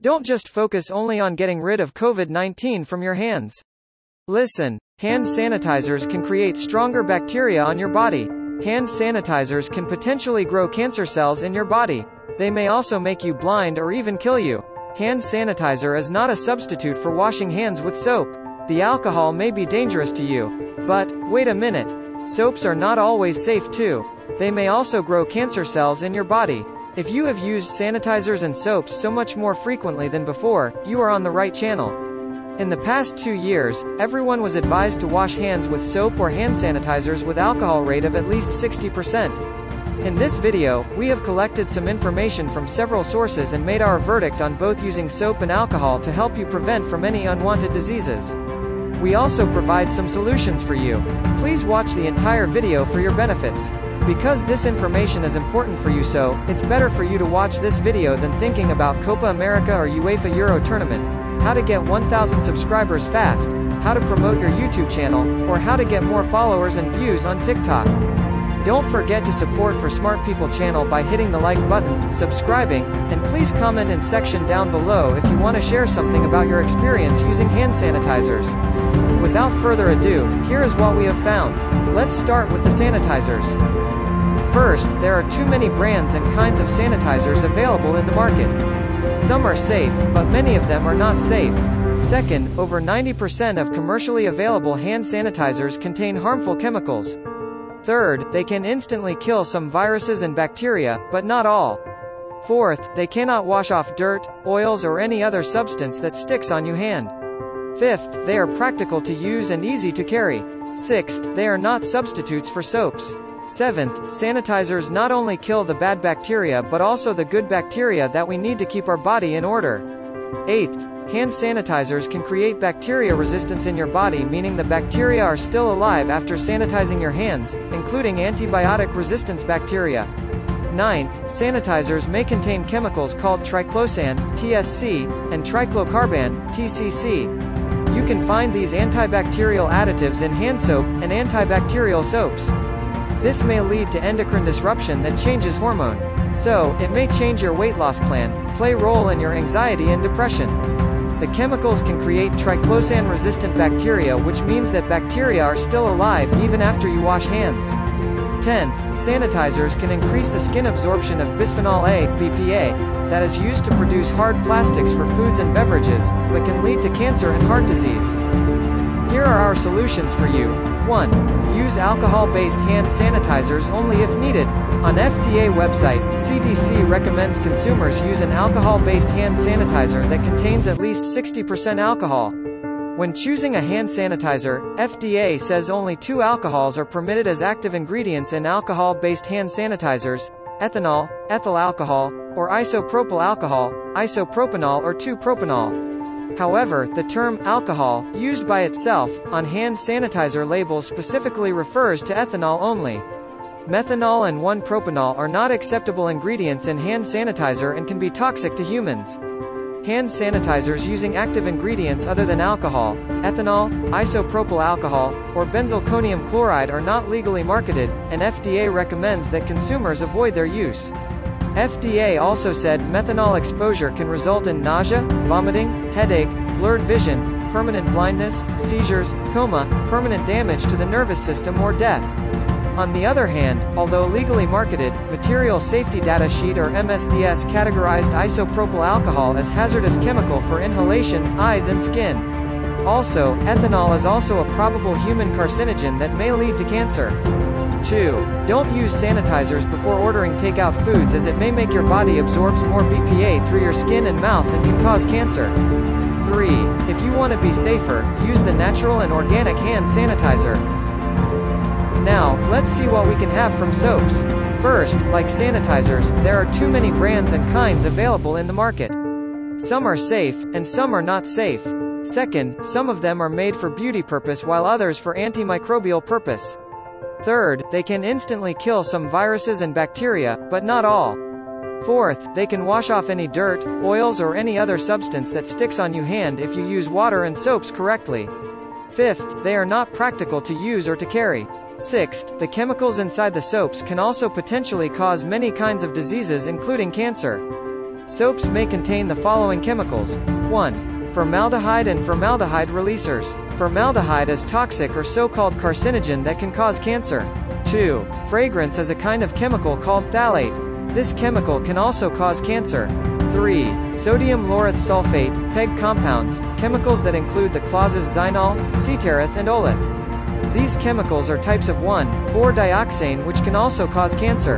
Don't just focus only on getting rid of COVID-19 from your hands. Listen, hand sanitizers can create stronger bacteria on your body. Hand sanitizers can potentially grow cancer cells in your body. They may also make you blind or even kill you. Hand sanitizer is not a substitute for washing hands with soap. The alcohol may be dangerous to you. But, wait a minute. Soaps are not always safe too. They may also grow cancer cells in your body. If you have used sanitizers and soaps so much more frequently than before, you are on the right channel. In the past 2 years, everyone was advised to wash hands with soap or hand sanitizers with alcohol rate of at least 60%. In this video, we have collected some information from several sources and made our verdict on both using soap and alcohol to help you prevent from any unwanted diseases. We also provide some solutions for you. Please watch the entire video for your benefits. Because this information is important for you, so it's better for you to watch this video than thinking about Copa America or UEFA Euro tournament, how to get 1,000 subscribers fast, how to promote your YouTube channel, or how to get more followers and views on TikTok. Don't forget to support For Smart People channel by hitting the like button, subscribing, and please comment in section down below if you want to share something about your experience using hand sanitizers. Without further ado, here is what we have found. Let's start with the sanitizers. First, there are too many brands and kinds of sanitizers available in the market. Some are safe, but many of them are not safe. Second, over 90% of commercially available hand sanitizers contain harmful chemicals. Third, they can instantly kill some viruses and bacteria, but not all. Fourth, they cannot wash off dirt, oils or any other substance that sticks on your hand. Fifth, they are practical to use and easy to carry. Sixth, they are not substitutes for soaps. Seventh, sanitizers not only kill the bad bacteria but also the good bacteria that we need to keep our body in order. Eighth, hand sanitizers can create bacteria resistance in your body, meaning the bacteria are still alive after sanitizing your hands, including antibiotic resistance bacteria. Ninth, sanitizers may contain chemicals called triclosan, TSC, and triclocarban, TCC. You can find these antibacterial additives in hand soap and antibacterial soaps. This may lead to endocrine disruption that changes hormone. So, it may change your weight loss plan, play a role in your anxiety and depression. The chemicals can create triclosan-resistant bacteria, which means that bacteria are still alive even after you wash hands. 10th, sanitizers can increase the skin absorption of bisphenol A, BPA, that is used to produce hard plastics for foods and beverages, but can lead to cancer and heart disease. Here are our solutions for you. 1. Use alcohol-based hand sanitizers only if needed. On FDA website, CDC recommends consumers use an alcohol-based hand sanitizer that contains at least 60% alcohol. When choosing a hand sanitizer, FDA says only 2 alcohols are permitted as active ingredients in alcohol-based hand sanitizers: ethanol, ethyl alcohol, or isopropyl alcohol, isopropanol or 2-propanol. However, the term alcohol, used by itself, on hand sanitizer labels specifically refers to ethanol only. Methanol and 1-propanol are not acceptable ingredients in hand sanitizer and can be toxic to humans. Hand sanitizers using active ingredients other than alcohol, ethanol, isopropyl alcohol, or benzalkonium chloride are not legally marketed, and FDA recommends that consumers avoid their use. FDA also said methanol exposure can result in nausea, vomiting, headache, blurred vision, permanent blindness, seizures, coma, permanent damage to the nervous system or death. On the other hand, although legally marketed, Material Safety Data Sheet or MSDS categorized isopropyl alcohol as hazardous chemical for inhalation, eyes and skin. Also, ethanol is also a probable human carcinogen that may lead to cancer. 2. Don't use sanitizers before ordering takeout foods, as it may make your body absorbs more BPA through your skin and mouth and can cause cancer. 3. If you want to be safer, use the natural and organic hand sanitizer. Now, let's see what we can have from soaps. First, like sanitizers, there are too many brands and kinds available in the market. Some are safe, and some are not safe. Second, some of them are made for beauty purpose while others for antimicrobial purpose. Third, they can instantly kill some viruses and bacteria, but not all. Fourth, they can wash off any dirt, oils or any other substance that sticks on your hand if you use water and soaps correctly. Fifth, they are not practical to use or to carry. Sixth, the chemicals inside the soaps can also potentially cause many kinds of diseases including cancer. Soaps may contain the following chemicals. 1. Formaldehyde and formaldehyde releasers. Formaldehyde is toxic or so-called carcinogen that can cause cancer. 2. Fragrance is a kind of chemical called phthalate. This chemical can also cause cancer. 3. Sodium lauryl sulfate, PEG compounds, chemicals that include the clauses xenol, cetareth and oleth. These chemicals are types of 1,4-dioxane which can also cause cancer.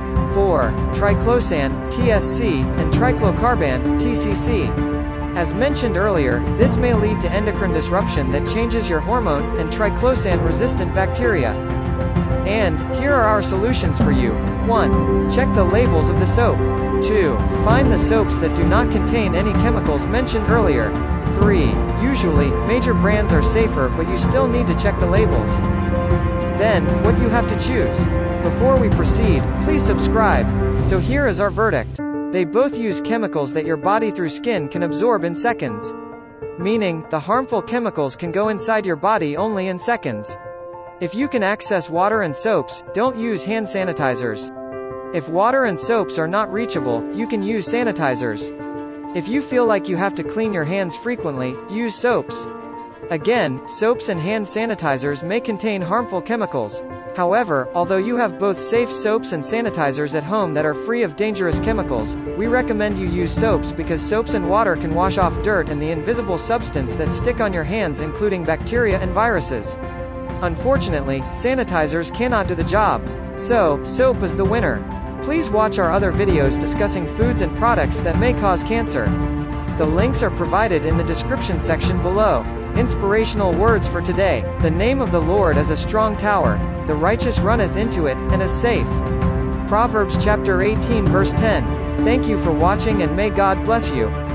4. Triclosan, TSC, and triclocarban, TCC. As mentioned earlier, this may lead to endocrine disruption that changes your hormone and triclosan-resistant bacteria. And here are our solutions for you. 1. Check the labels of the soap. 2. Find the soaps that do not contain any chemicals mentioned earlier. 3. Usually, major brands are safer but you still need to check the labels. Then, what you have to choose. Before we proceed, please subscribe. So here is our verdict. They both use chemicals that your body through skin can absorb in seconds. Meaning, the harmful chemicals can go inside your body only in seconds. If you can access water and soaps, don't use hand sanitizers. If water and soaps are not reachable, you can use sanitizers. If you feel like you have to clean your hands frequently, use soaps. Again, soaps and hand sanitizers may contain harmful chemicals. However, although you have both safe soaps and sanitizers at home that are free of dangerous chemicals, we recommend you use soaps because soaps and water can wash off dirt and the invisible substance that stick on your hands, including bacteria and viruses. Unfortunately, sanitizers cannot do the job. So, soap is the winner. Please watch our other videos discussing foods and products that may cause cancer. The links are provided in the description section below. Inspirational words for today. The name of the Lord is a strong tower. The righteous runneth into it, and is safe. Proverbs chapter 18 verse 10. Thank you for watching and may God bless you.